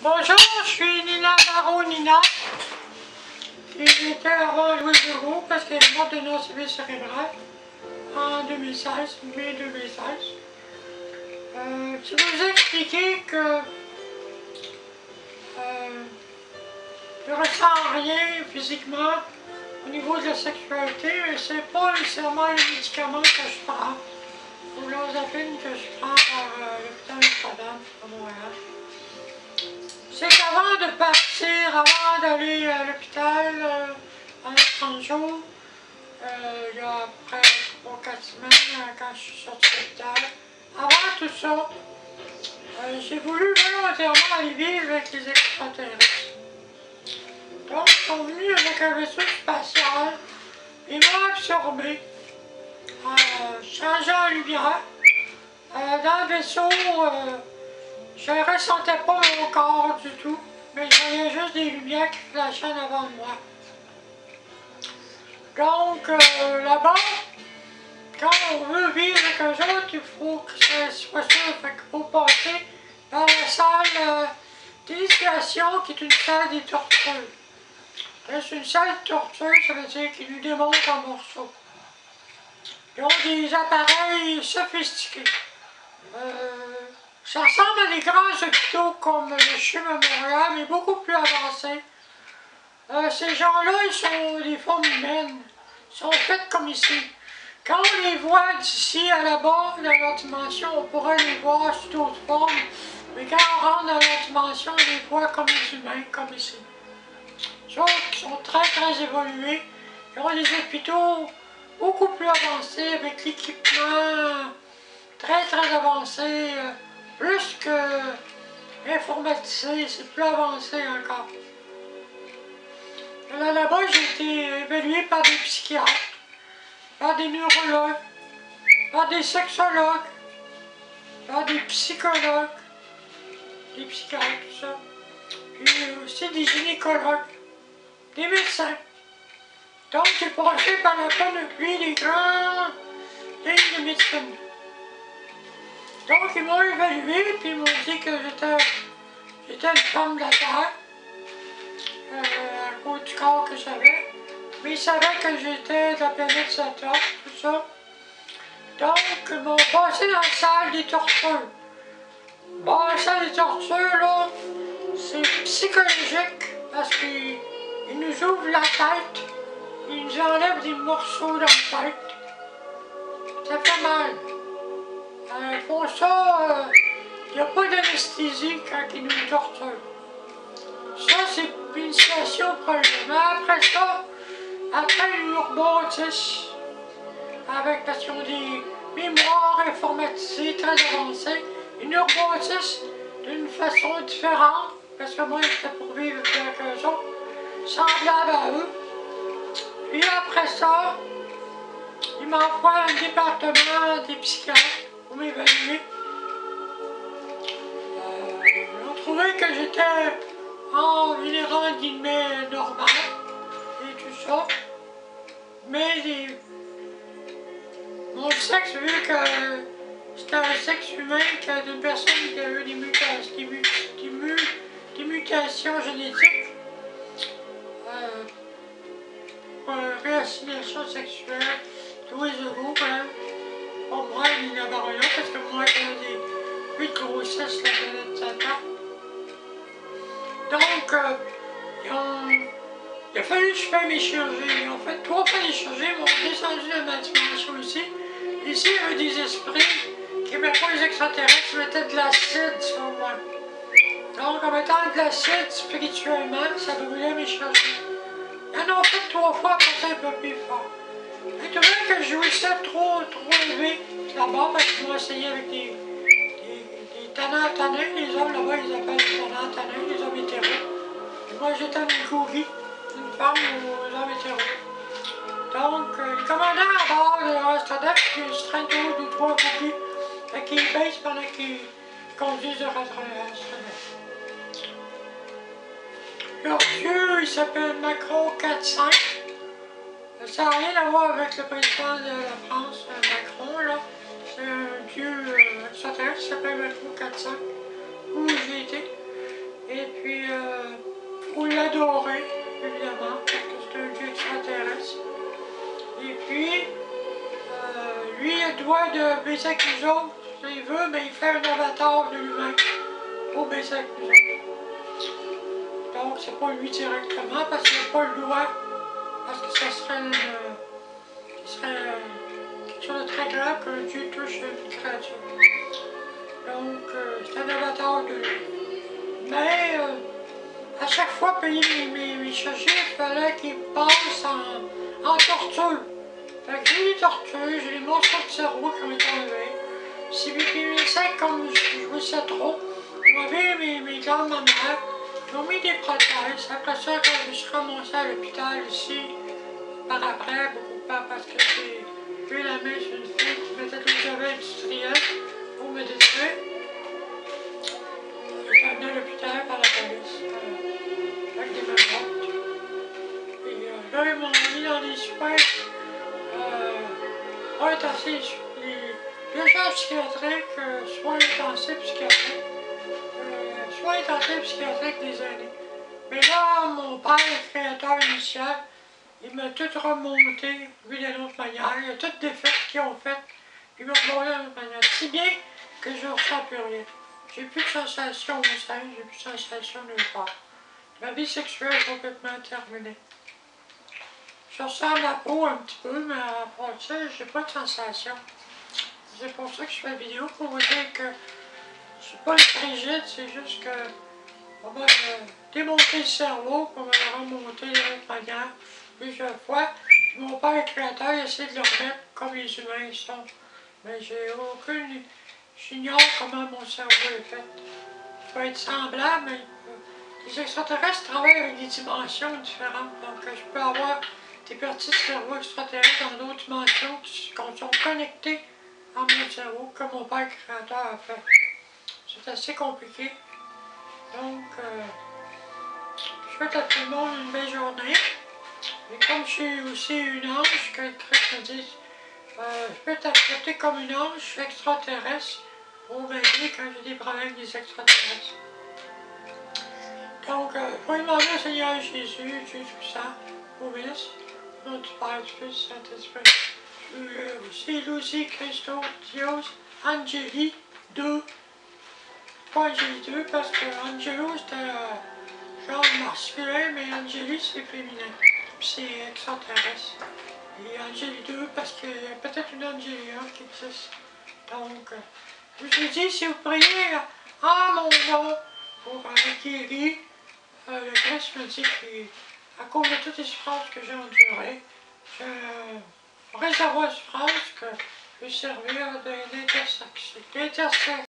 Bonjour, je suis Nina Barreau Nina. Et j'étais avant Louis Legault parce qu'elle est morte d'une ACV cérébrale en 2016, mai 2016. Je vous ai expliqué que je ne ressens rien physiquement au niveau de la sexualité, mais c'est pas nécessairement les médicaments que je prends ou l'oxapine que je prends par l'hôpital Notre-Dame à Montréal. C'est qu'avant de partir, avant d'aller à l'hôpital en 30 jours, il y a à peu près 3-4 semaines quand je suis sortie de l'hôpital, avant tout ça, j'ai voulu volontairement aller vivre avec les extraterrestres. Donc, ils sont venus avec un vaisseau spatial, ils m'ont absorbé, changé en lumière. Dans le vaisseau, je ne ressentais pas mon corps du tout, mais je voyais juste des lumières qui flashaient en avant de moi. Donc, là-bas, quand on veut vivre avec eux autres, il faut que ça soit sûr. Fait qu'il faut passer par la salle d'initiation qui est une salle des tortures. C'est une salle de torture, ça veut dire qu'ils nous démontent en morceaux. Ils ont des appareils sophistiqués. Ça ressemble à des grands hôpitaux comme le CHUM à Montréal, mais beaucoup plus avancés. Ces gens-là, ils sont des formes humaines. Ils sont faits comme ici. Quand on les voit d'ici à là-bas, dans leur dimension, on pourrait les voir sous d'autres formes. Mais quand on rentre dans leur dimension, on les voit comme des humains, comme ici. Les autres qui sont très évolués. Ils ont des hôpitaux beaucoup plus avancés, avec l'équipement très avancé. Plus que informatisé, c'est plus avancé encore. Là-bas, j'ai été évalué par des psychiatres, par des neurologues, par des sexologues, par des psychologues, des psychiatres, tout ça. Puis aussi des gynécologues, des médecins. Donc j'ai passé par la panoplie des grandes lignes de médecine. Donc ils m'ont évalué, puis ils m'ont dit que j'étais une femme de la Terre, à cause du corps que j'avais. Mais ils savaient que j'étais de la planète Saturne, tout ça. Donc ils m'ont passé dans la salle des tortures. Bon, la salle des tortures, là, c'est psychologique, parce qu'ils nous ouvrent la tête, ils nous enlèvent des morceaux dans la tête. Ça fait mal. Ils font ça, il n'y a pas d'anesthésie quand ils nous torturent. Ça, c'est une initiation probablement. Après ça, ils nous rebâtissent parce qu'ils ont des mémoires informatisées très avancées. Ils nous rebâtissent d'une façon différente, parce que moi, j'étais pour vivre avec eux autres, semblable à eux. Puis après ça, ils m'envoient à un département des psychiatres pour m'évaluer. Ils ont trouvé que j'étais en général guillemets normal et tout ça. Mais mon sexe, vu que c'était un sexe humain, d'une personne qui a eu des mutations génétiques, réassignation sexuelle, tous les euros, hein. Pour moi, il y en a rien, parce que moi, j'ai des 8 grossesses la planète Satan. Donc, il a fallu que je fasse mes chirurgies. En fait, 3 fois les chirurgies m'ont descendu de ma dimension ici. Ici, il y avait des esprits qui mettaient pas les extraterrestres, ils mettaient de l'acide sur moi. Donc, en mettant de l'acide spirituellement, ça brûlait mes chirurgies. Ils en ont fait 3 fois, après ça, un peu plus fort. J'ai trouvé que je jouissais trop élevé là-bas, parce qu'ils m'ont essayé avec des tannins. Les hommes là-bas, ils appellent des tannins, les hommes hétéros. Et moi, j'étais une gourie, une femme aux hommes hétéros. Donc, les commandants à bord de l'Amsterdam, ils se traînent toujours 2 ou 3 gouries. Fait qu'ils baissent pendant qu'ils conduisent de Amsterdam. Leur vieux, il s'appelle Macron 4-5. Ça n'a rien à voir avec le président de la France, Macron, là. C'est un vieux extraterrestre qui s'appelle Macron 4-5, où j'ai été. Et puis, le droit de baiser avec nous autres, s'il veut, mais il fait un avatar de lui-même pour baiser avec nous autres. Donc, c'est pas lui directement, parce qu'il n'a pas le droit, parce que ça serait quelque chose de très grave qu'un Dieu touche une créature. Donc, c'est un avatar de lui. Mais, à chaque fois, payer mes chirurgies, il fallait qu'il passe en torture. Fait que j'ai eu des tortures, j'ai des morceaux de cerveau qui ont été enlevés. Si mes seins, comme je jouissais trop, ils m'ont enlevé mes glandes mammaires, ils m'ont mis des prothèses. Après ça, quand je me suis ramassée à l'hôpital ici, par après, parce que j'ai vu la main sur une fille qui mettait de l'eau de javel industrielle pour me détruire. J'étais amenée à l'hôpital par la police, avec des menottes. Et là, ils m'ont mis dans des soins. Les urgences psychiatriques, soins intensifs psychiatriques, soins intensifs psychiatriques des aînés. Mais là, mon père, le créateur initial, il m'a tout remonté, lui, d'une autre manière. Il a tout défait ce qu'ils ont fait. Il m'a remonté d'une autre manière. Si bien que je ne ressens plus rien. J'ai plus de sensation au sein, j'ai plus de sensation nulle part. Ma vie sexuelle est complètement terminée. Je ressens ma peau un petit peu, mais à part ça, j'ai pas de sensation. C'est pour ça que je fais la vidéo, pour vous dire que je suis pas frigide, c'est juste que on va me démonter le cerveau, pour me le remonter de l'autre manière plusieurs fois. Puis mon père créateur, il essaie de le remettre comme les humains ils sont. Mais j'ai aucune... J'ignore comment mon cerveau est fait. Il peut être semblable, mais les extraterrestres travaillent avec des dimensions différentes. Donc je peux avoir des parties de cerveau extraterrestres dans d'autres dimensions qui sont connectées à mon cerveau, comme mon père créateur a fait. C'est assez compliqué. Donc, je souhaite à tout le monde une belle journée. Et comme je suis aussi une ange, que Christ me dit, je peux t'accepter comme une ange extraterrestre pour m'aider quand j'ai des problèmes des extraterrestres. Donc, je vais demander au Seigneur Jésus, Dieu Tout-Puissant, au ministre, au nom du Père, du Fils, du Saint-Esprit. Aussi, Lucy, Christo, Dios, Angeli 2. Pas Angeli 2 parce que Angelo c'était genre masculin, mais Angeli c'est féminin. Puis c'est extraterrestre. Et Angeli 2 parce qu'il y a peut-être une Angeli 1 qui existe. Donc, je vous ai dit, si vous priez en mon nom pour guérir, le Christ me dit qu'à cause de toutes les souffrances que j'ai endurées, je réservoir de souffrance que je vais servir d'intersection.